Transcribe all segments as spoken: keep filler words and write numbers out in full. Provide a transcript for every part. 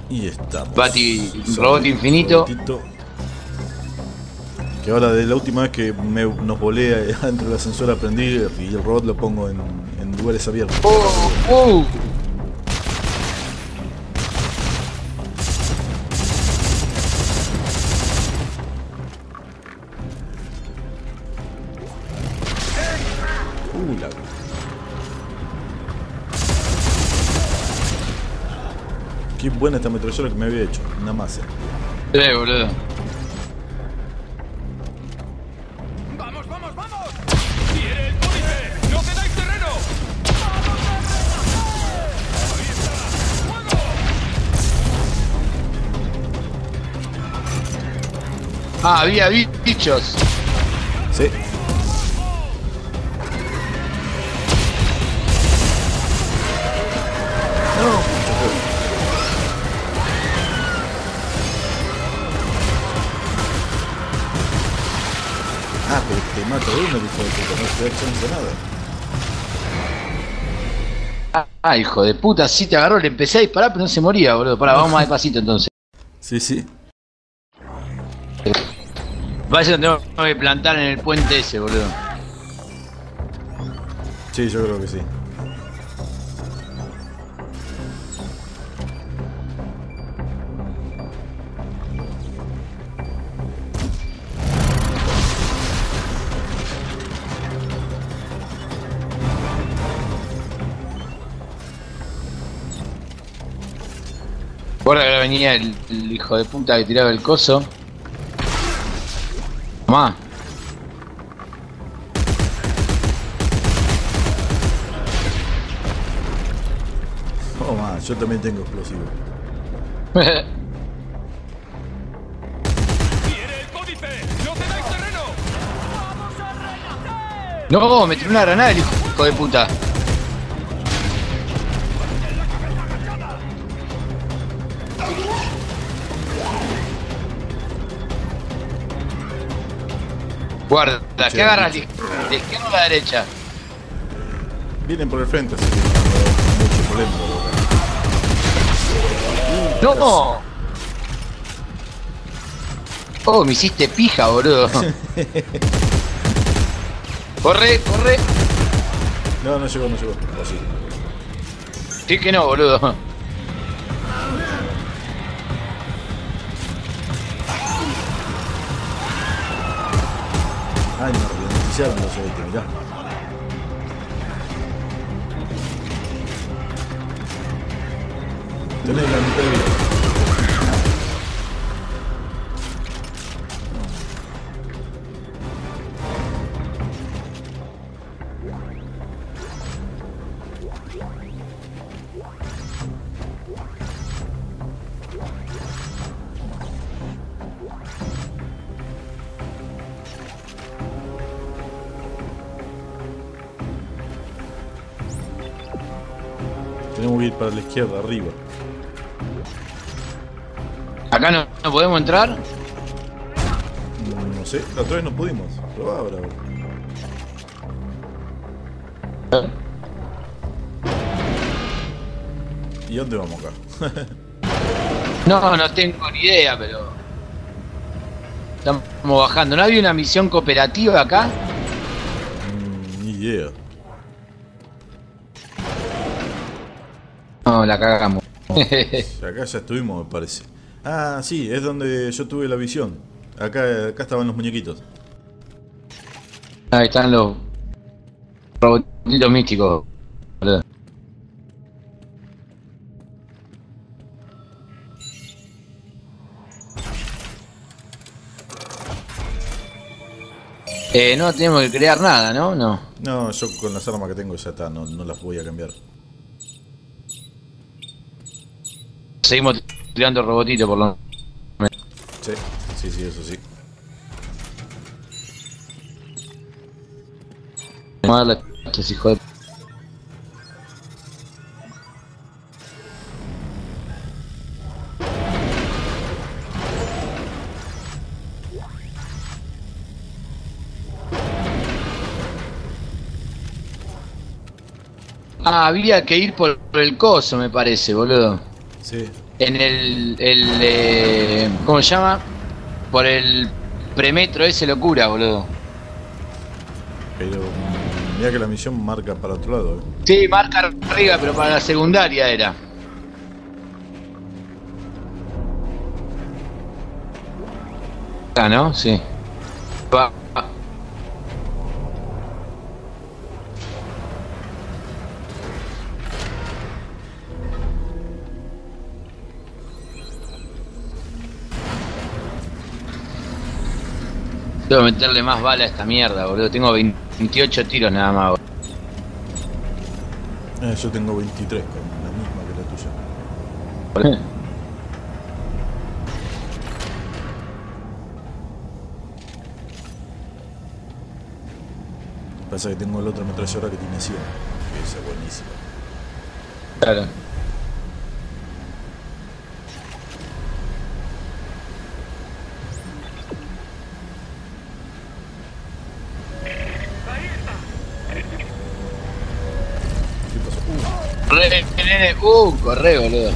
Y estamos. Bati, robot infinito. Robotito. Que ahora de la última vez que me, nos volé dentro del ascensor aprendí y el robot lo pongo en, en lugares abiertos. ¡Oh! ¡Oh! Uh, la... Qué buena esta metralleta que me había hecho. Una masa. Sí, boludo. ¡Vamos, vamos, vamos! ¡Tiene el códice! ¡No cedáis terreno! ¡Ahí está! ¡Fuego! Ah, había bichos. Sí. No. Ah, pero te mato de uno, hijo de puta, no te da chance de nada. Ah, hijo de puta, sí te agarró, le empecé a disparar, pero no se moría, boludo. Pará, vamos más despacito entonces. Sí, sí. Vaya, tengo que plantar en el puente ese, boludo. Sí, yo creo que sí. Recuerda que ahora venía el, el hijo de puta que tiraba el coso. Tomá. Oh, man, yo también tengo explosivo. ¡Tiene el códice! ¡No cedáis terreno! ¡Vamos a renacer! No, me tiró una granada el hijo de puta. Guarda, Che, ¿qué agarras? bicho. ¿De izquierda o a la derecha? Vienen por el frente, así que no hay mucho problema. ¡No! Oh, me hiciste pija, boludo. Corre, corre. No, no llegó, no llegó. Así. Sí que no, boludo. Ay, me ralentizaron los soviéticos, mirá. Tenés la mitad de vida. Tenemos que ir para la izquierda, arriba. ¿Acá no, no podemos entrar? No sé, la otra vez no pudimos. Probá ahora. ¿Y dónde vamos acá? No, no tengo ni idea, pero... Estamos bajando. ¿No había una misión cooperativa acá? Mm, ni idea. No, la cagamos. Acá ya estuvimos, me parece. Ah, sí, es donde yo tuve la visión. Acá, acá estaban los muñequitos. Ahí están los robotitos místicos, boludo. Eh, no tenemos que crear nada, ¿no? No. No, yo con las armas que tengo ya está, no, no las voy a cambiar. Seguimos tirando robotitos por lo menos. Sí, sí, sí, eso sí. Vamos a darle a estos hijos de... Ah, había que ir por el coso, me parece, boludo. Sí, En el, el eh, ¿cómo se llama? Por el premetro ese locura, boludo. Pero mira que la misión marca para otro lado. ¿Eh? Sí, marca arriba, pero para la secundaria era. Ah, ¿no? Sí. Va. Debo meterle más bala a esta mierda, boludo. Tengo veintiocho tiros nada más, boludo. Eh, yo tengo veintitrés, con la misma que la tuya. Pasa que tengo el otro ametralladora que tiene cien, que esa es buenísima. Claro. ¿Qué pasó? Uh. Corre, nene. Uh, corre, boludo.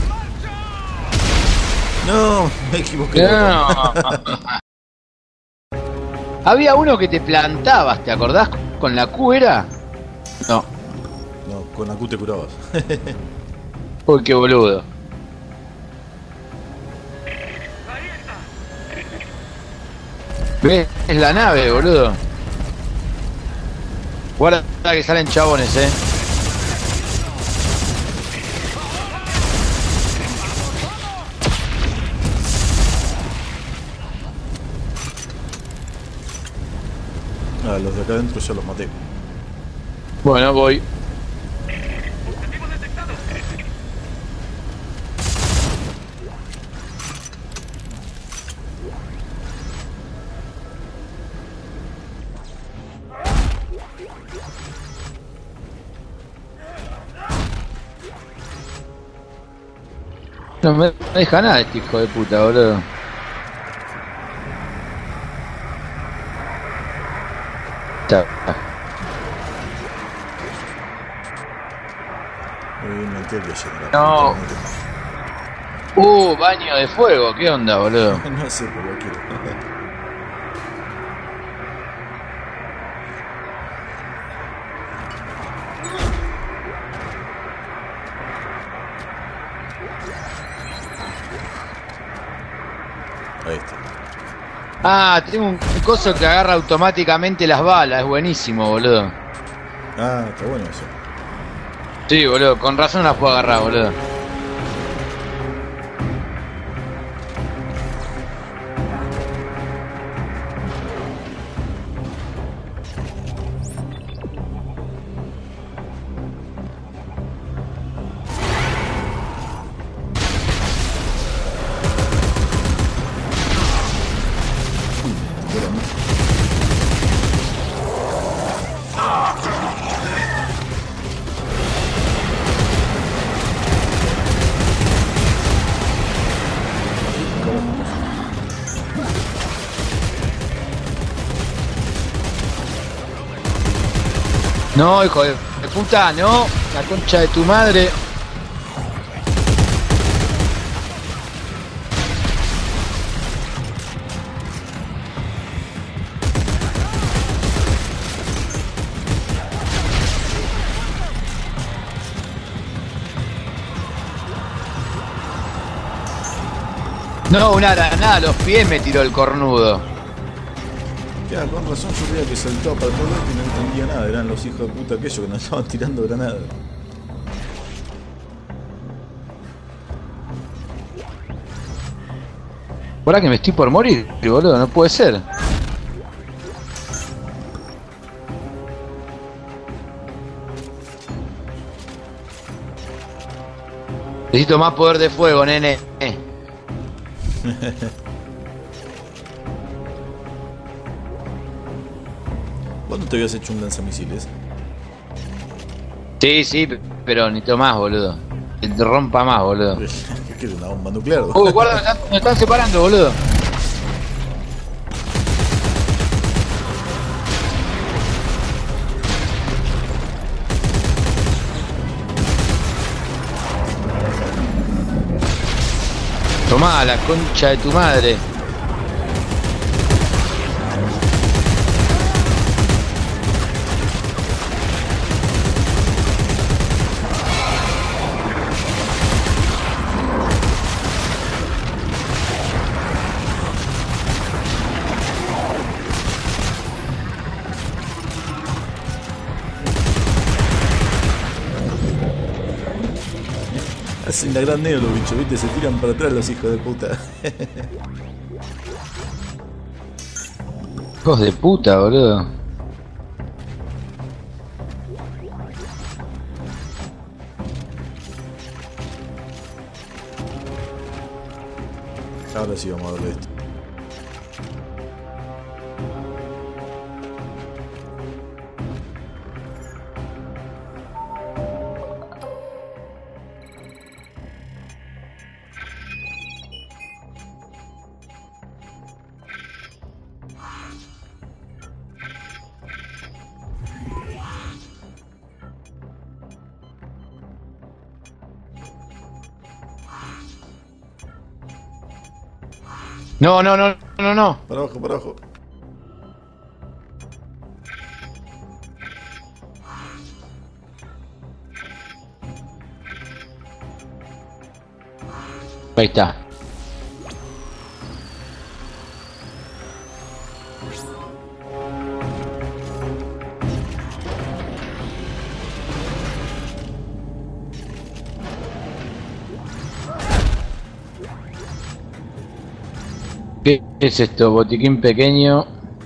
No, me equivoqué. No. Había uno que te plantabas, ¿te acordás? ¿Con la Q era? No. No, con la Q te curabas. Uy, qué boludo. ¿Ves? Es la nave, boludo. Guarda que salen chabones, eh. Ah, los de acá adentro ya los maté. Bueno, voy. No me deja nada este hijo de puta, boludo. Chao. Eh, me quedé leyendo. No. Uh, baño de fuego, ¿qué onda, boludo? No sé, pero lo quiero. Ahí está. Ah, tengo un coso que agarra automáticamente las balas, es buenísimo, boludo. Ah, está bueno eso. Sí, boludo, con razón las puedo agarrar, boludo. No, hijo de, de puta, no. La concha de tu madre. No, una granada a los pies me tiró el cornudo. Ya, con razón yo veía que saltaba para todos lados y no entendía nada. Eran los hijos de puta aquellos que nos estaban tirando granadas. ¿Ahora que me estoy por morir, boludo? No puede ser. Necesito más poder de fuego, nene. ¿Vos no te habías hecho un lanzamisiles? Sí, sí, pero necesito más, boludo. Que te rompa más, boludo. ¿Qué es una bomba nuclear? Uh, guarda, me están, me están separando, boludo. Tomá, la concha de tu madre. Hacen la gran neo los bichos, viste, se tiran para atrás los hijos de puta. Hijos de puta, boludo. Ahora sí vamos a darle esto. No, no, no, no, no. Para abajo, para abajo. Ahí está. ¿Qué es esto? Botiquín pequeño.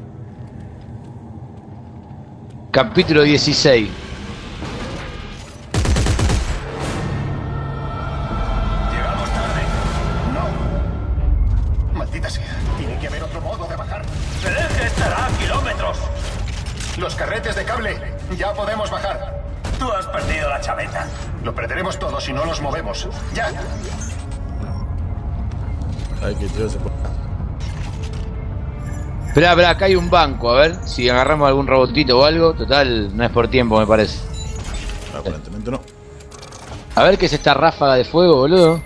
Capítulo dieciséis. Llegamos tarde. No. Maldita sea. Tiene que haber otro modo de bajar. ¡El eje estará a kilómetros! Los carretes de cable. Ya podemos bajar. Tú has perdido la chaveta. Lo perderemos todos si no los movemos. Ya. Hay que tirarse por... Esperá, esperá, acá hay un banco, a ver si agarramos algún robotito o algo. Total, no es por tiempo, me parece. Aparentemente no. A ver qué es esta ráfaga de fuego, boludo.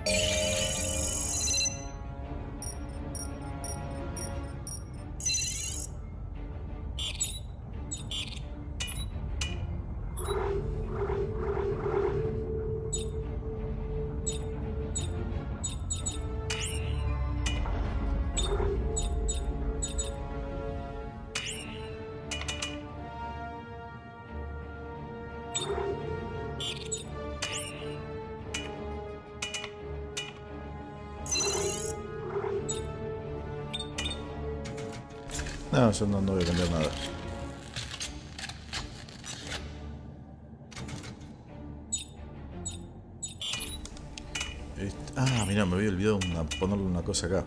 No, yo no, no voy a cambiar nada. Este- Ah, mirá, me había olvidado una- ponerle una cosa acá.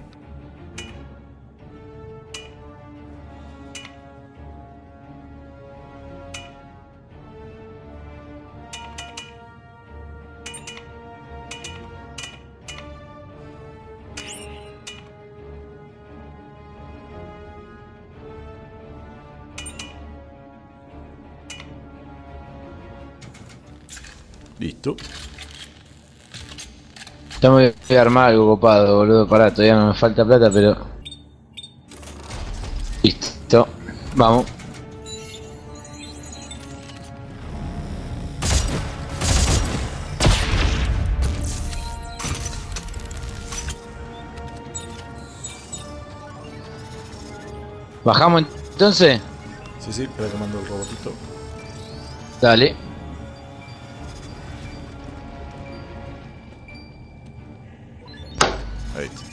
Listo. Ya me voy a armar algo copado, boludo. Pará, todavía no me falta plata, pero... Listo. Vamos. ¿Bajamos entonces? Sí, sí, espera que mando el robotito. Dale. Ahí está.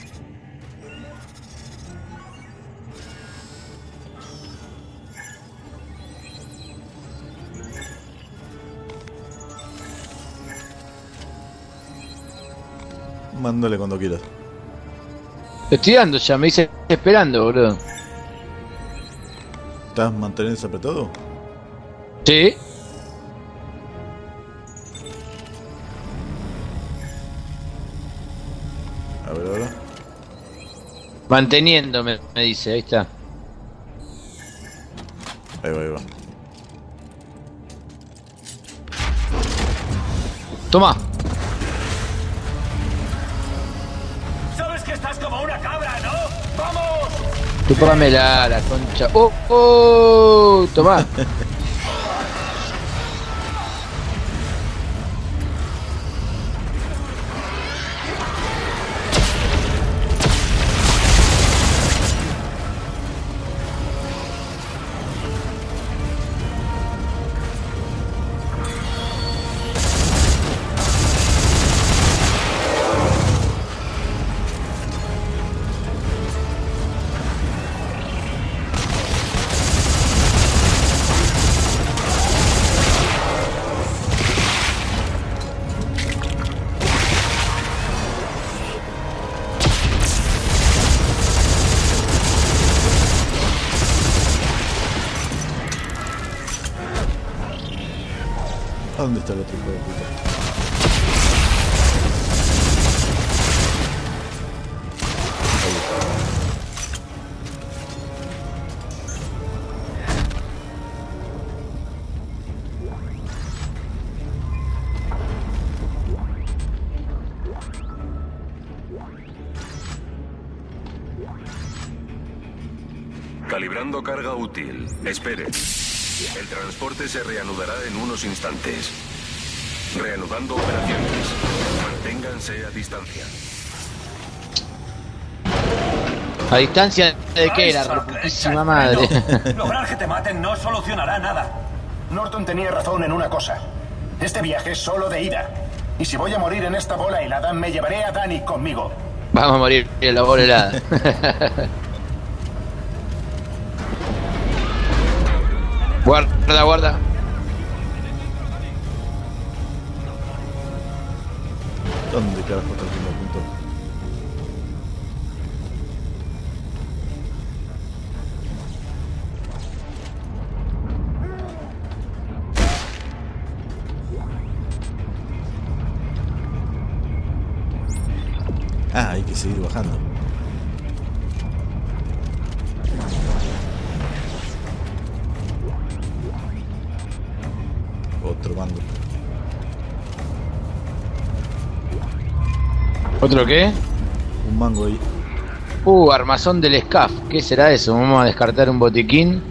Mándale cuando quieras. Estoy dando ya, me dice esperando, boludo. ¿Estás manteniendo apretado? Sí. A ver ahora. Manteniéndome, me dice, ahí está. Ahí va, ahí va. Toma. Chupámela, la concha. ¡Oh! ¡Oh! Tomá. ¿Dónde está el otro hijo de puta? Ahí está. Calibrando carga útil. Espere. El transporte se reanudará en unos instantes. Reanudando operaciones. Manténganse a distancia. ¿A distancia de qué era, reputísima madre? Lograr que te maten no solucionará nada. Norton tenía razón en una cosa. Este viaje es solo de ida. Y si voy a morir en esta bola helada, me llevaré a Dani conmigo. Vamos a morir en la bola helada. Guarda, guarda. ¿Dónde carajo está el último punto? Ah, hay que seguir bajando. Otro mando. ¿Otro qué? Un mango ahí. Uh, armazón del S C A F. ¿Qué será eso? Vamos a descartar un botiquín.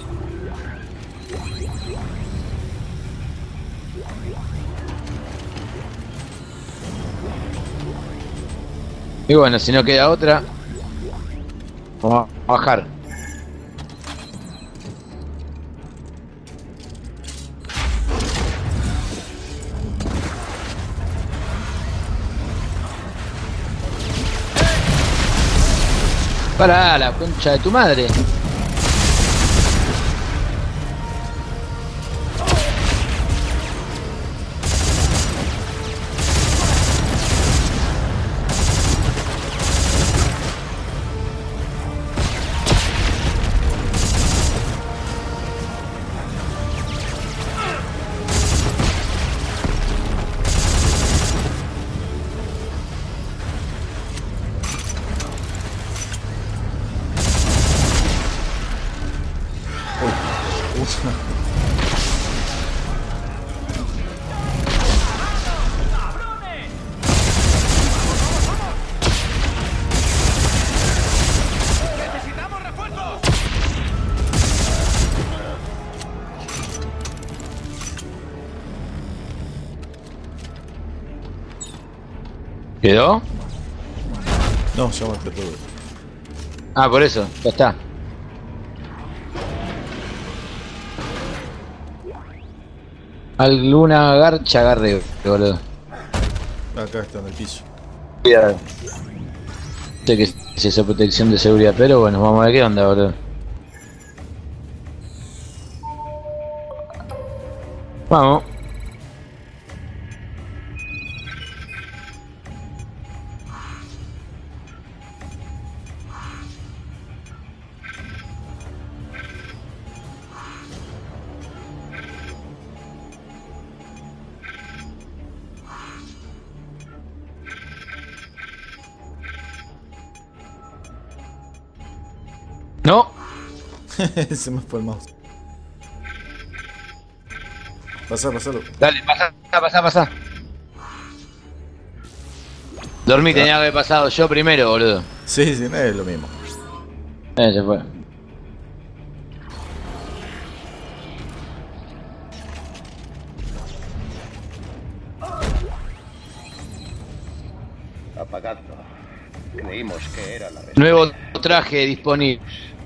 Y bueno, si no queda otra, vamos a bajar. Para la concha de tu madre. ¡Necesitamos refuerzos! ¿Quedó? No, ya maté todo. Ah, por eso, ya está. Alguna garcha agarré, boludo. Acá está en el piso. Cuidado. Sé que es esa protección de seguridad, pero bueno, vamos a ver qué onda, boludo. Vamos. No. Se me fue el mouse. Pasá, pasalo. Dale, pasa, pasa, pasa. Dormí, tenía que haber pasado yo primero, boludo. Sí, sí, no es lo mismo. Eh, se fue. Apagadlo. Creímos que era la respuesta. Nuevo traje disponible.